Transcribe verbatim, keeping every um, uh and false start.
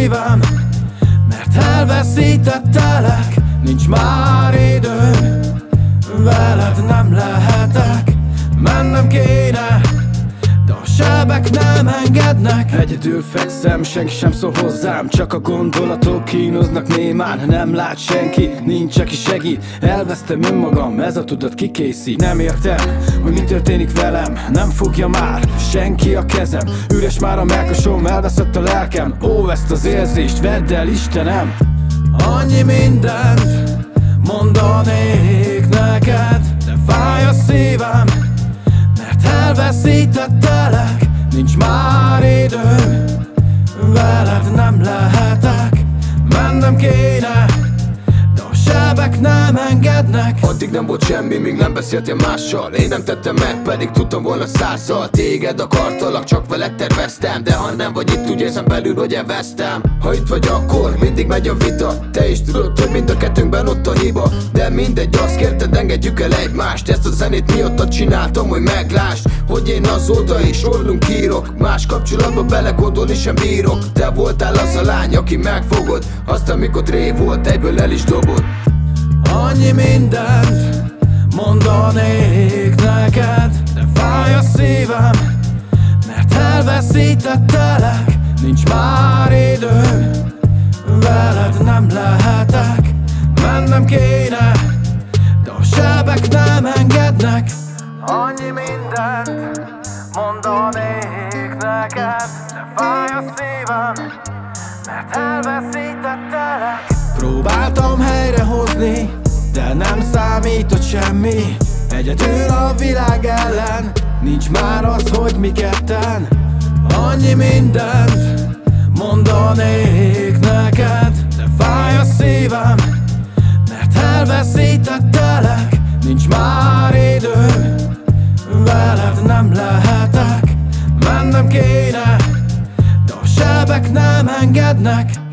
szívem, mert elveszítettelek. Nincs már időm, veled nem lehetek. Mennem kéne, de a sebek nem engednek. Egyedül fekszem, senki sem szól hozzám, csak a gondolatok kínoznak némán. Nem lát senki, nincs aki segít. Elvesztem önmagam, ez a tudat kikészít. Nem értem, hogy mi történik velem, nem fogja már senki a kezem. Üres már a melkasom, elveszett a lelkem. Ó, ezt az érzést vedd el, Istenem. Annyi mindent mondanék neked, de fáj a szívem, mert elveszítettelek. Nincs már időm, veled nem lehetek. Mennem kéne, de a sebek nem engednek. Addig nem volt semmi, míg nem beszéltél mással. Én nem tettem meg, pedig tudtam volna százszal. Téged akartalak, csak veled terveztem, de ha nem vagy itt, úgy érzem belül, hogy elvesztem. Ha itt vagy, akkor mindig megy a vita. Te is tudod, hogy mind a kettőnkben ott a hiba, de mindegy, azt kérted, engedjük el egymást. Ezt a zenét miattad csináltam, hogy meglásd, hogy én azóta is rólunk írok. Más kapcsolatba belegondolni sem bírok. Te voltál az a lány, aki megfogod azt, amikor ré volt, egyből el is dobod. Annyi mindent mondanék neked, de fáj a szívem, mert elveszítettelek. Nincs már időm, veled nem lehetek. Mennem kéne, de a sebek nem engednek. Annyi mindent mondanék neked, de fáj a szívem, mert elveszítettelek. Próbáltam helyrehozni, de nem számított semmi. Egyedül a világ ellen, nincs már az, hogy mi ketten. Annyi mindent mondanék neked, de fáj a szívem, mert elveszítettelek. Nincs már időm, veled nem lehetek. Mennem kéne, de a sebek nem engednek.